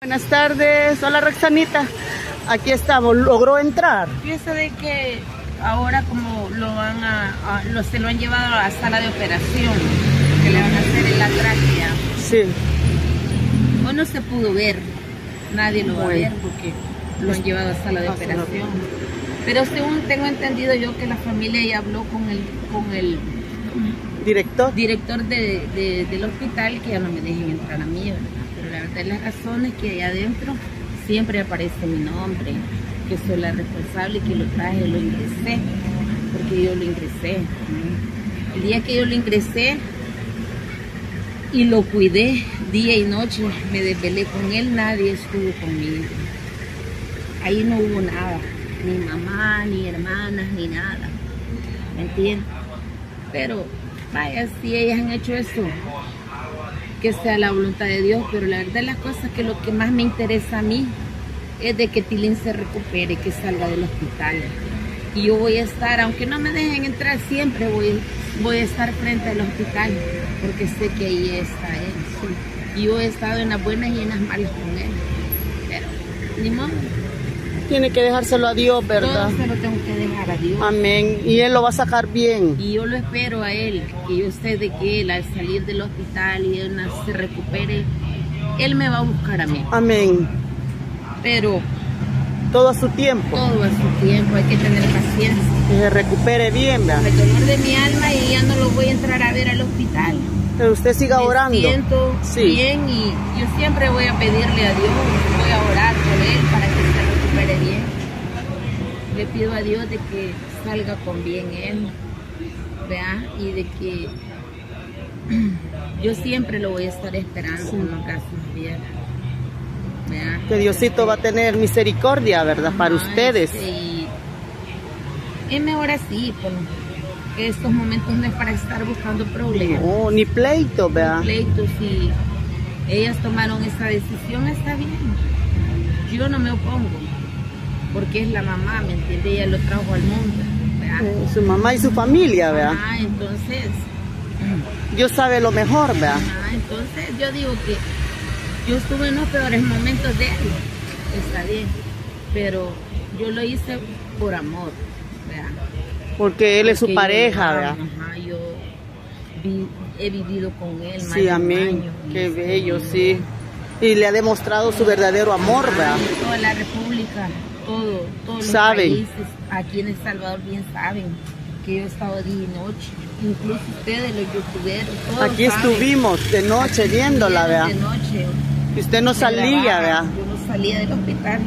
Buenas tardes, hola Roxanita, aquí estamos, ¿logró entrar? Pienso de que ahora como se lo han llevado a la sala de operación, que le van a hacer en la tráquea. Sí. Hoy no se pudo ver, nadie lo va a ver porque lo han llevado a sala de operación. Pero según tengo entendido yo que la familia ya habló con el director del hospital, que ya no me dejen entrar a mí, ¿verdad? Pero la verdad, las razones que allá adentro siempre aparece mi nombre, que soy la responsable, que lo traje, lo ingresé, porque yo lo ingresé. El día que yo lo ingresé y lo cuidé día y noche, me desvelé con él, nadie estuvo conmigo. Ahí no hubo nada, ni mamá, ni hermanas, ni nada, ¿me entiendes? Pero vaya, si ellas han hecho eso, que sea la voluntad de Dios, pero la verdad de las cosas que lo que más me interesa a mí es de que Tilín se recupere, que salga del hospital. Y yo voy a estar, aunque no me dejen entrar, siempre voy a estar frente al hospital, porque sé que ahí está él. Sí. Y yo he estado en las buenas y en las malas con él, pero ni modo. Tiene que dejárselo a Dios, ¿verdad? Todo se lo tengo que dejar a Dios. Amén. Y Él lo va a sacar bien. Y yo lo espero a Él, que yo sé de que Él al salir del hospital y Él se recupere, Él me va a buscar a mí. Amén. Pero todo a su tiempo. Todo a su tiempo, hay que tener paciencia. Que se recupere bien, ¿verdad? El dolor de mi alma y ya no lo voy a entrar a ver al hospital. Pero usted siga orando. Me siento bien y yo siempre voy a pedirle a Dios, voy a orar por Él para que se recupere bien. Le pido a Dios de que salga con bien Él, ¿verdad? Y de que yo siempre lo voy a estar esperando con los brazos abiertos, ¿verdad? Que Diosito va a tener misericordia, ¿verdad? Para ustedes. Sí. Es mejor así, que estos momentos no es para estar buscando problemas. No, ni pleito, ¿verdad? Ni pleito, si ellas tomaron esa decisión, está bien. Yo no me opongo, porque es la mamá, ¿me entiende? Ella lo trajo al mundo, ¿verdad? Su mamá y su familia, ¿verdad? Ah, entonces Dios sabe lo mejor, ¿verdad? Entonces yo digo que yo estuve en los peores momentos de él, está bien, pero yo lo hice por amor, ¿verdad? Porque él es su pareja, ¿verdad? Ajá, yo he vivido con él más de un año. Qué bello, sí. Y le ha demostrado su verdadero amor, ¿verdad? Toda la república, todos los países aquí en El Salvador bien saben que yo he estado día y noche. Incluso ustedes, los youtuberos, todos aquí estuvimos de noche viéndola, ¿verdad? De noche. Y usted no salía, ¿verdad? Yo no salía del hospital.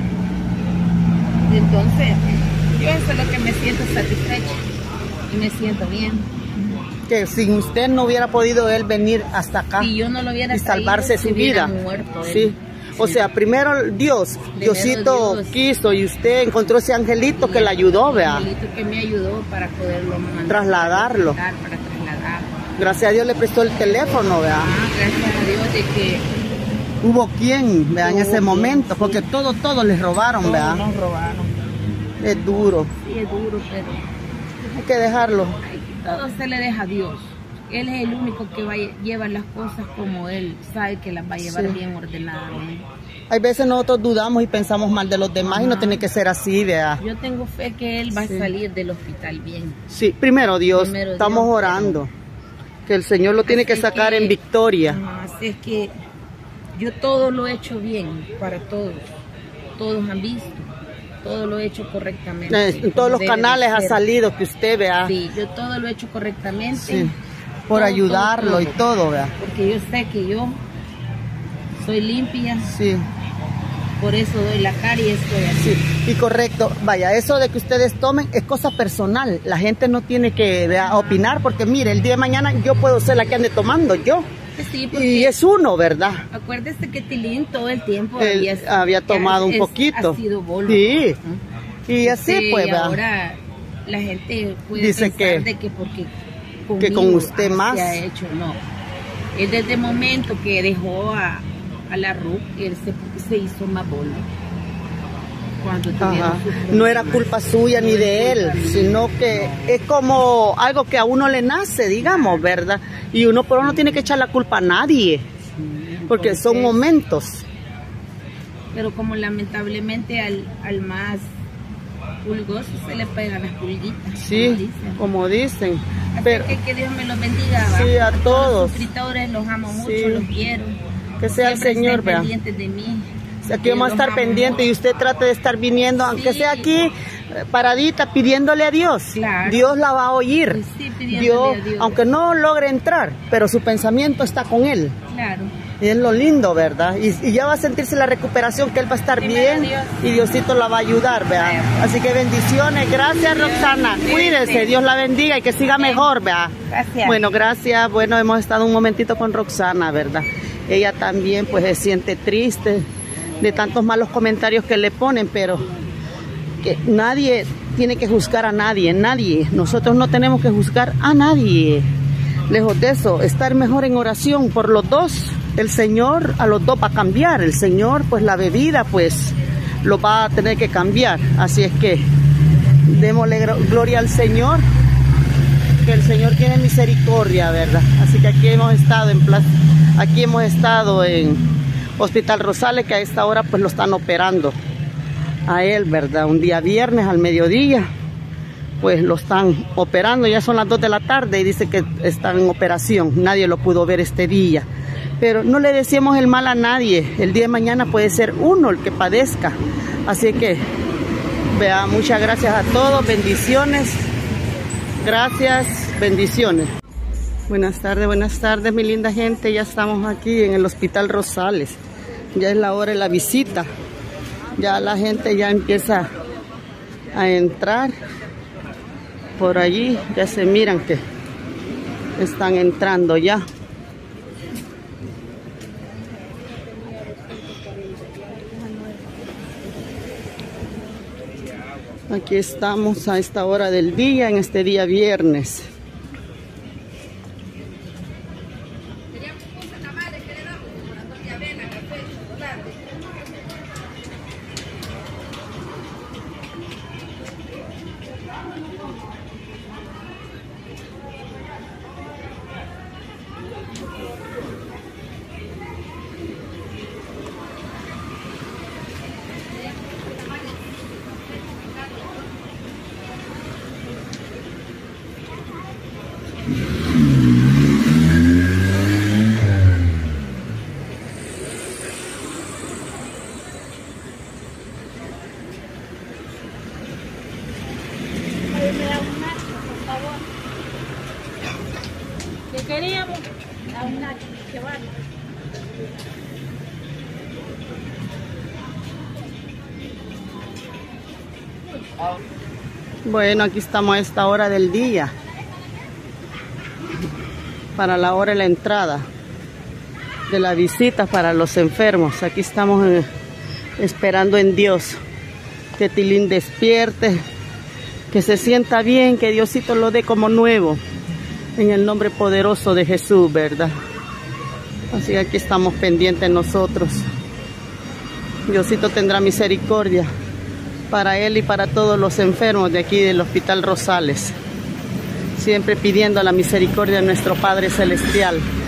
Entonces, yo eso es lo que me siento satisfecha y me siento bien. Que sin usted no hubiera podido él venir hasta acá si yo no lo hubiera y salvarse traído, su vida. Muerto él. Sí. O sea, primero Diosito quiso y usted encontró ese angelito que le ayudó, ¿verdad? El angelito que me ayudó para poderlo trasladarlo. Para trasladarlo. Gracias a Dios le prestó el teléfono, ¿verdad? Gracias a Dios de que hubo quien, ¿verdad? En ese momento, porque todo les robaron, ¿verdad? Nos robaron. Es duro. Sí, es duro, pero hay que dejarlo. Todo se le deja a Dios. Él es el único que lleva las cosas como Él sabe que las va a llevar bien ordenadamente. Hay veces nosotros dudamos y pensamos mal de los demás y no tiene que ser así, ¿verdad? Yo tengo fe que Él va a salir del hospital bien. Sí, primero Dios, estamos orando. Que el Señor lo tiene que sacar en victoria. Así es que yo todo lo he hecho bien para todos. Todos han visto. Todo lo he hecho correctamente. En todos los canales ha salido que usted vea. Sí, yo todo lo he hecho correctamente. Sí, por ayudarlo todo. Y todo, vea. Porque yo sé que yo soy limpia. Sí. Por eso doy la cara y estoy así. Sí, y correcto. Vaya, eso de que ustedes tomen es cosa personal. La gente no tiene que opinar porque mire, el día de mañana yo puedo ser la que ande tomando, yo. Sí, y es uno, ¿verdad? Acuérdese que Tilín todo el tiempo había tomado un poquito. Ha sido bolo. Sí. Y así pues, ¿verdad? Ahora la gente puede dice pensar de que porque que con usted más se ha hecho, no. Él desde el momento que dejó a la RUC, él se hizo más bolo. Cuando no era culpa suya ni de él, sino que es como algo que a uno le nace, digamos, ¿verdad? Y uno por uno no tiene que echar la culpa a nadie, porque son momentos. pero como lamentablemente al más pulgoso se le pegan las pulguitas. Sí, como dicen. Así Pero, que Dios me los bendiga. Sí, a todos. Los suscriptores los amo mucho, Sí. los quiero. Que sea el Señor, vea. Pendientes de mí. Aquí vamos a estar pendientes y usted trate de estar viniendo, aunque Sí. sea aquí paradita pidiéndole a Dios. Claro. Dios la va a oír. Pues sí, pidiéndole a Dios. Aunque no logre entrar, pero su pensamiento está con Él. Claro. Y es lo lindo, ¿verdad? Y ya va a sentirse la recuperación, que Él va a estar Primero bien Dios. y Diosito la va a ayudar, ¿verdad? Así que bendiciones. Gracias, Dios, Roxana. cuídese. Cuídese, Dios la bendiga y que siga mejor, ¿verdad? Gracias. Bueno, gracias. Bueno, hemos estado un momentito con Roxana, ¿verdad? Ella también pues se siente triste de tantos malos comentarios que le ponen, pero que nadie tiene que juzgar a nadie, nadie. Nosotros no tenemos que juzgar a nadie. Lejos de eso, estar mejor en oración por los dos. El Señor a los dos va a cambiar. El Señor, pues la bebida, pues lo va a tener que cambiar. Así es que démosle gloria al Señor, que el Señor tiene misericordia, ¿verdad? Así que aquí hemos estado en Hospital Rosales, que a esta hora pues lo están operando a él, ¿verdad? Un día viernes al mediodía, pues lo están operando. Ya son las 2 de la tarde y dice que están en operación. Nadie lo pudo ver este día. Pero no le deseemos el mal a nadie. El día de mañana puede ser uno el que padezca. Así que, vea, muchas gracias a todos. Bendiciones. Gracias, bendiciones. Buenas tardes, mi linda gente. Ya estamos aquí en el Hospital Rosales. Ya es la hora de la visita. Ya la gente ya empieza a entrar por allí. Ya se miran que están entrando ya. Aquí estamos a esta hora del día, en este día viernes. ¿Qué queríamos? A un nacho, que vale. Bueno, aquí estamos a esta hora del día, para la hora de la entrada de la visita para los enfermos. Aquí estamos esperando en Dios que Tilín despierte, que se sienta bien, que Diosito lo dé como nuevo, en el nombre poderoso de Jesús, ¿verdad? Así que aquí estamos pendientes nosotros. Diosito tendrá misericordia para él y para todos los enfermos de aquí del Hospital Rosales, siempre pidiendo la misericordia de nuestro Padre Celestial.